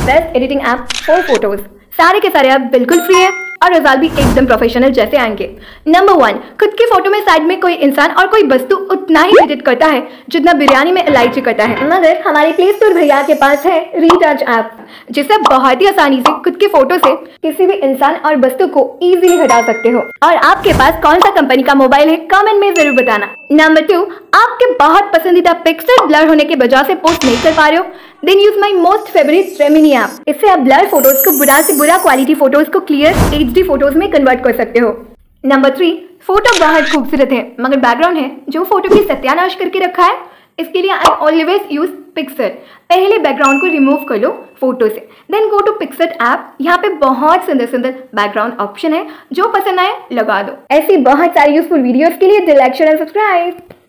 Best editing app for photos. सारे के सारे ऐप बिल्कुल फ्री है और रिजल्ट भी एकदम प्रोफेशनल जैसे आएंगे। नंबर 1, खुद की फोटो में साइड में कोई इंसान और कोई वस्तु उतना ही एडिट करता है जितना बिरयानी में इलायची करता है। मगर हमारे प्ले स्टोर भैया के पास है रीटच ऐप, जिससे बहुत ही आसानी से खुद की फोटो से किसी भी इंसान और वस्तु को इजीली हटा सकते हो। और आपके पास कौन सा कंपनी का मोबाइल है कमेंट में जरूर बताना। नंबर 2, आपके बहुत पसंदीदा पिक्सल ब्लर होने की वजह से पोस्ट नहीं कर पा रहे हो, then use my most favourite Remini app. इससे आप ब्लर फोटोज को बुरा से बुरा क्वालिटी फोटोज को क्लियर HD फोटोज में कन्वर्ट कर सकते हो। नंबर 3, फोटो बहुत खूबसूरत है मगर बैकग्राउंड है जो फोटो की सत्यानाश करके रखा है। इसके लिए आई ऑलवेज यूज पिक्सल। पहले बैकग्राउंड को रिमूव कर लो फोटो से, then go to Pixel app. यहाँ पे बहुत सुंदर सुंदर बैकग्राउंड ऑप्शन है, जो पसंद आए लगा दो। ऐसी बहुत सारी यूजफुल वीडियोस के लिए लाइक शेयर एंड सब्सक्राइब।